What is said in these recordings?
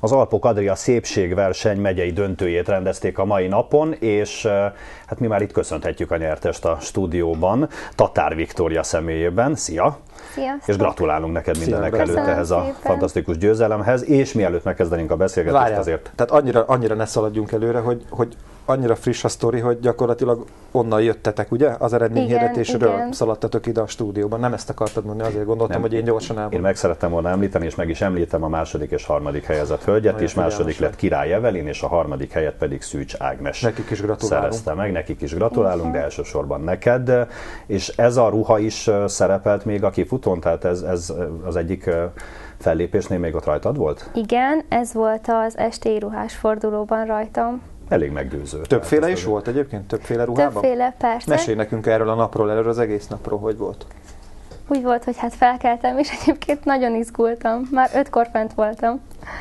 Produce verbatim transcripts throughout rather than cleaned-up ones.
az Alpok Adria szépségverseny megyei döntőjét rendezték a mai napon, és hát mi már itt köszönhetjük a nyertest a stúdióban, Tatár Viktória személyében. Szia! Sziasztok. És gratulálunk neked mindenek előtt ehhez a szépen. fantasztikus győzelemhez, és mielőtt megkezdenénk a beszélgetést Várjál, azért... Tehát annyira, annyira ne szaladjunk előre, hogy, hogy annyira friss a sztori, hogy gyakorlatilag onnan jöttetek, ugye? Az eredményhirdetésről szaladtatok ide a stúdióban. Nem ezt akartad mondani, azért gondoltam, nem, hogy én gyorsan elmondom. Én meg szerettem volna említeni, és meg is említem a második és harmadik helyezett hölgyet, és második lett Király Evelin, és a harmadik helyet pedig Szűcs Ágnes. Nekik is gratulálunk. Szerezte meg, nekik is gratulálunk, de elsősorban neked. És ez a ruha is szerepelt még a kifutón, tehát ez, ez az egyik fellépésnél még ott rajtad volt? Igen, ez volt az esti ruhás fordulóban rajtam. Elég meggyőző. Többféle is volt egyébként? Többféle ruhában? Többféle, persze. Mesélj nekünk erről a napról, erről az egész napról, hogy volt? Úgy volt, hogy hát felkeltem, és egyébként nagyon izgultam. Már ötkor fent voltam.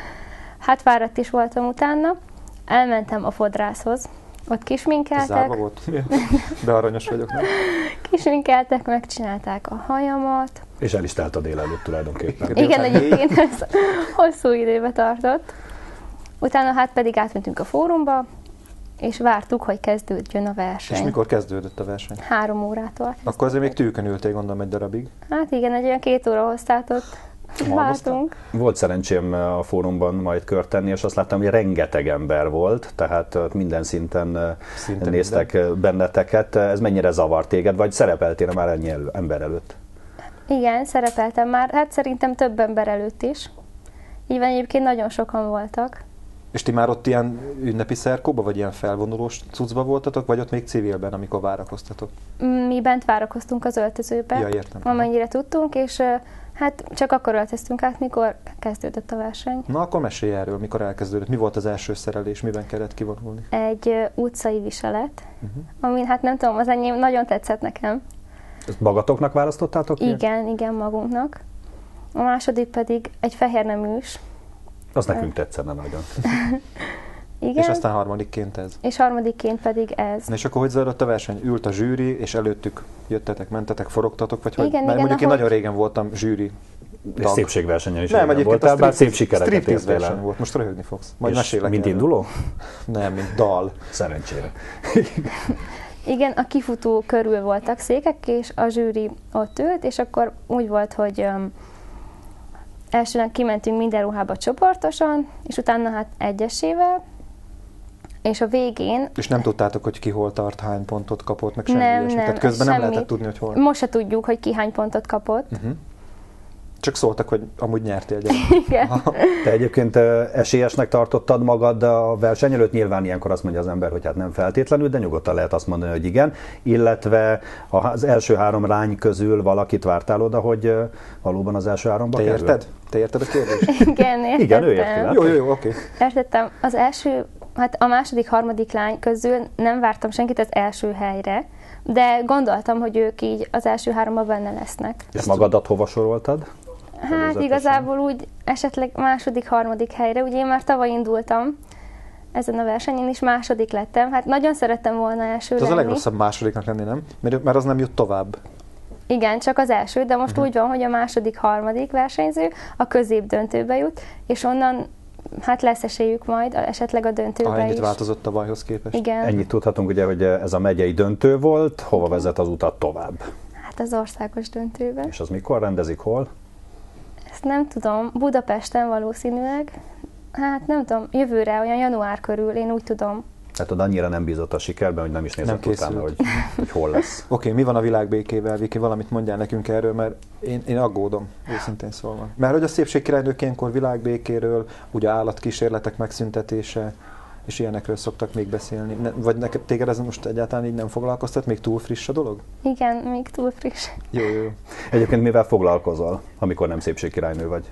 Hát fáradt is voltam utána. Elmentem a fodrászhoz. Ott kisminkeltek. Zárva volt? De aranyos vagyok, nem? Kisminkeltek, megcsinálták a hajamat. És el is telt a délelőtt tulajdonképpen. Igen, egyébként ez hosszú időbe tartott. Utána hát pedig átmentünk a fórumba, és vártuk, hogy kezdődjön a verseny. És mikor kezdődött a verseny? Három órától. Akkor azért még tűkön ültél, gondolom, egy darabig. Hát igen, egy olyan két óra hoztátott. Vártunk. Volt szerencsém a fórumban majd kört tenni, és azt láttam, hogy rengeteg ember volt, tehát minden szinten Szinte néztek minden. benneteket. Ez mennyire zavart téged, vagy szerepeltél már ennyi elő, ember előtt? Igen, szerepeltem már. Hát szerintem több ember előtt is. Így van, egyébként nagyon sokan voltak. És ti már ott ilyen ünnepi szerkóba, vagy ilyen felvonulós cuccba voltatok, vagy ott még civilben, amikor várakoztatok? Mi bent várakoztunk az öltözőbe, ja, értem. amennyire tudtunk, és hát csak akkor öltöztünk át, mikor kezdődött a verseny. Na akkor mesélj erről, mikor elkezdődött. Mi volt az első szerelés, miben kellett kivonulni? Egy utcai viselet, uh-huh. amin hát nem tudom, az enyém nagyon tetszett nekem. Ezt magatoknak választottátok? Igen, ilyen? igen, magunknak. A második pedig egy fehérneműs. Az nekünk tetszene nagyon. Igen. És aztán harmadikként ez. És harmadikként pedig ez. Na és akkor hogy zajlott a verseny? Ült a zsűri, és előttük jöttetek, mentetek, forogtatok, vagy hogy? Igen, Mert igen, mondjuk ahogy... én nagyon régen voltam zsűri és szépségversenyen is nem, voltál, bár szép sikereket értél el. Volt. Most röhögni fogsz. Majd mesélek. Mint induló? Nem, mint dal. Szerencsére. Igen, a kifutó körül voltak székek, és a zsűri ott ült, és akkor úgy volt, hogy um, elsőnek kimentünk minden ruhába csoportosan, és utána hát egyesével, és a végén... És nem tudtátok, hogy ki hol tart, hány pontot kapott, meg semmi nem, ilyesmi. nem, Tehát közben semmi. nem lehetett tudni, hogy hol. Most se tudjuk, hogy ki hány pontot kapott. Uh-huh. Csak szóltak, hogy amúgy nyertél gyerek. Igen. Te egyébként esélyesnek tartottad magad a verseny előtt? Nyilván ilyenkor azt mondja az ember, hogy hát nem feltétlenül, de nyugodtan lehet azt mondani, hogy igen. Illetve az első három lány közül valakit vártál oda, hogy valóban az első háromba Te kerül? érted? Te érted a kérdést? Igen, értettem. Igen, ő érti. Jó, jó, jó, oké. Értettem. Az első, hát a második, harmadik lány közül nem vártam senkit az első helyre, de gondoltam, hogy ők így az első háromban benne lesznek. És magadat hova soroltad? Hát igazából úgy esetleg második, harmadik helyre. Ugye én már tavaly indultam ezen a versenyen, is második lettem. Hát nagyon szerettem volna első lenni. Ez a legrosszabb másodiknak lenni, nem? Mert, mert az nem jut tovább. Igen, csak az első, de most uh-huh. úgy van, hogy a második, harmadik versenyző a középdöntőbe jut, és onnan hát lesz esélyük majd esetleg a döntőbe ah, ennyit is. változott tavalyhoz képest. Igen. Ennyit tudhatunk, ugye, hogy ez a megyei döntő volt. Hova Igen. vezet az utat tovább? Hát az országos döntőbe. És az mikor rendezik, hol? Ezt nem tudom. Budapesten valószínűleg. Hát nem tudom, jövőre, olyan január körül, én úgy tudom. Hát oda annyira nem bízott a sikerben, hogy nem is nézett nem utána, hogy, hogy hol lesz. Oké, okay, mi van a világbékével, Viki? Valamit mondjál nekünk erről, mert én, én aggódom, őszintén szólva. Mert hogy a szépségkirálynők ilyenkor világbékéről, ugye állatkísérletek megszüntetése, és ilyenekről szoktak még beszélni. Ne, vagy neked, téged ez most egyáltalán így nem foglalkoztat? Még túl friss a dolog? Igen, még túl friss. Jó, jó. Egyébként mivel foglalkozol, amikor nem szépségkirálynő vagy?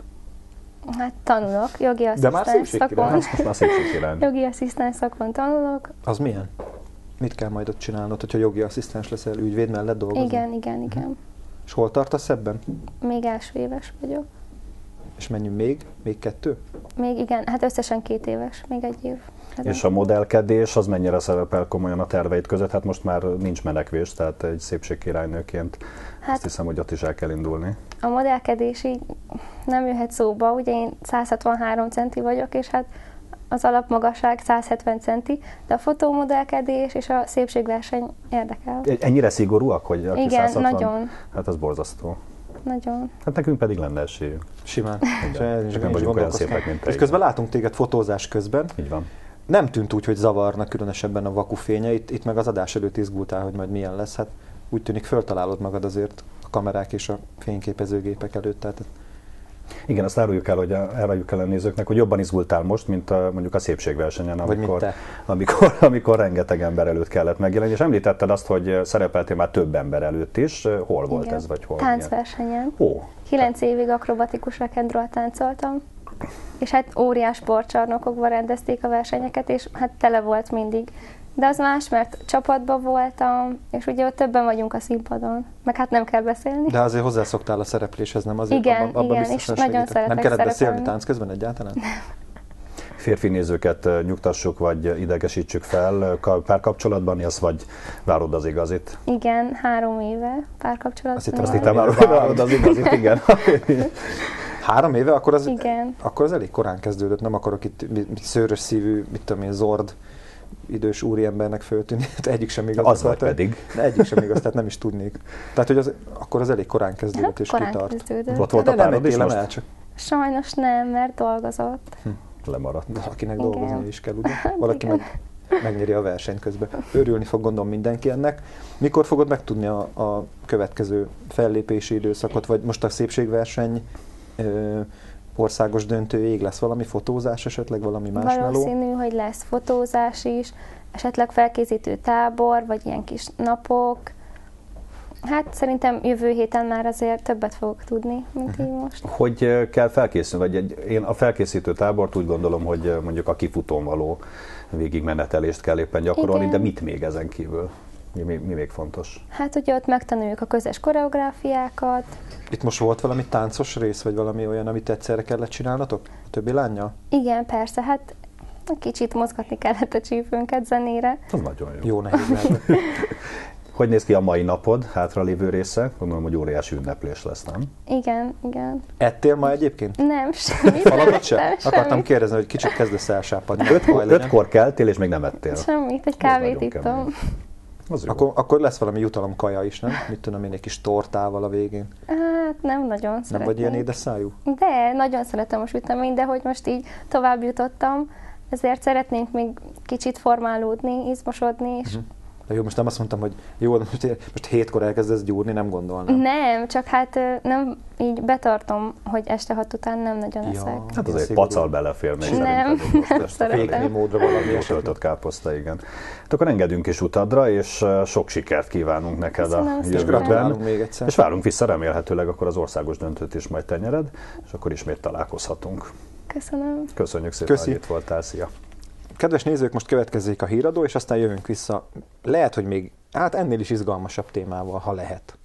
Hát tanulok, jogi asszisztens szakon. Most már szépségkirálynő. Jogi asszisztens szakon tanulok. Az milyen? Mit kell majd ott csinálnod, hogyha jogi asszisztens leszel, ügyvéd mellett dolgozni? Igen, igen, igen. És hol tartasz ebben? Még első éves vagyok. És menjünk még? Még kettő? Még igen, hát összesen két éves, még egy év. És a modellkedés az mennyire szerepel komolyan a terveid között? Hát most már nincs menekvés, tehát egy szépségkirálynőként hát, azt hiszem, hogy ott is el kell indulni. A modellkedés így nem jöhet szóba, ugye én száz hatvanhárom centi vagyok, és hát az alapmagasság száz hetven centi, de a fotómodellkedés és a szépségverseny érdekel. Ennyire szigorúak, hogy aki igen, száz hatvan? Nagyon. Hát az borzasztó. Nagyon. Hát nekünk pedig lenne esélyünk. Simán. Nem vagyunk olyan szépek, mint te. És közben látunk téged fotózás közben. Így van. Nem tűnt úgy, hogy zavarna különösebben a vakufénye. Itt, itt meg az adás előtt izgultál, hogy majd milyen lesz. Hát úgy tűnik, föltalálod magad azért a kamerák és a fényképezőgépek előtt. Tehát... Igen, azt áruljuk el, hogy eláruljuk el a nézőknek, hogy jobban izgultál most, mint a, mondjuk a szépségversenyen, amikor, amikor, amikor rengeteg ember előtt kellett megjelenni. És említetted azt, hogy szerepeltél már több ember előtt is. Hol volt igen. ez, vagy hol? Táncversenyen. Ó. Kilenc évig akrobatikus rock and roll táncoltam. És hát óriás sportcsarnokokban rendezték a versenyeket, és hát tele volt mindig. De az más, mert csapatban voltam, és ugye ott többen vagyunk a színpadon, meg hát nem kell beszélni. De azért hozzászoktál a szerepléshez, nem azért? Igen, abba, abba igen, és nagyon szeretek Nem kellett beszélni szerepelni. tánc közben egyáltalán? Férfi nézőket nyugtassuk, vagy idegesítsük fel párkapcsolatban, az vagy várod az igazit? Igen, három éve párkapcsolatban. Azt hittem, azt hittem várod az igazit, igen. Három éve? Akkor az, igen. akkor az elég korán kezdődött, nem akarok itt mit, mit szőrös szívű, mit tudom én, zord idős úriembernek föltűnni. Egyik sem igaz. Az vagy pedig. De egyik sem igaz, tehát nem is tudnék. Tehát, hogy az, akkor az elég korán kezdődött hát, és korán kitart. Kezdődött. Ott volt a párod is most? El, csak... Sajnos nem, mert dolgozott. Hm, lemaradt. De akinek igen. dolgozni is kell, ugye? Valaki meg megnyeri a versenyt közben. Örülni fog gondolom mindenki ennek. Mikor fogod megtudni a, a következő fellépési időszakot, vagy most a szépségverseny ö, országos döntőjéig lesz valami fotózás, esetleg valami más meló? Valószínű, hogy lesz fotózás is, esetleg felkészítő tábor, vagy ilyen kis napok. Hát szerintem jövő héten már azért többet fogok tudni, mint uh-huh. így most. Hogy kell felkészülni? Vagy egy, én a felkészítő tábort úgy gondolom, hogy mondjuk a kifutón való végigmenetelést kell éppen gyakorolni, igen. De mit még ezen kívül? Mi, mi, mi még fontos? Hát ugye ott megtanuljuk a közös koreográfiákat. Itt most volt valami táncos rész, vagy valami olyan, amit egyszerre kellett csinálnatok? A többi lánnyal? Igen, persze, hát kicsit mozgatni kellett a csípőnket zenére. Az nagyon jó. Jó nehéz lehet. Hogy néz ki a mai napod, hátralévő része? Gondolom, hogy óriási ünneplés lesz, nem? Igen, igen. Ettél ma egyébként? Nem, semmit nem ettem, semmit. Akartam kérdezni, hogy kicsit kezdesz elsápadni. Ötkor, ötkor keltél, és még nem ettél. Semmit, egy kávét ittam. Akkor, akkor lesz valami jutalom kaja is, nem? Mit tudom én, egy kis tortával a végén? Hát nem nagyon szeretném. Nem vagy ilyen édes szájú? De, nagyon szeretem a süteményt, de hogy most így tovább jutottam, ezért szeretnénk még kicsit formálódni, izmosodni, és uh-huh. De jó, most nem azt mondtam, hogy jó, most, most hétkor elkezdesz gyúrni, nem gondolnám. Nem, csak hát nem így betartom, hogy este hat után nem nagyon eszek. Ja, hát azért pacal belefér még nem, szerintem. szeretem. módra valami töltött káposzta, igen. Hát akkor engedünk is utadra, és sok sikert kívánunk neked köszönöm a jövőben. Még egyszer. És várunk vissza, remélhetőleg akkor az országos döntőt is majd te nyered, és akkor ismét találkozhatunk. Köszönöm. Köszönjük szépen, Köszi. hogy itt voltál. Szia! Kedves nézők, most következik a híradó, és aztán jövünk vissza. Lehet, hogy még hát ennél is izgalmasabb témával, ha lehet.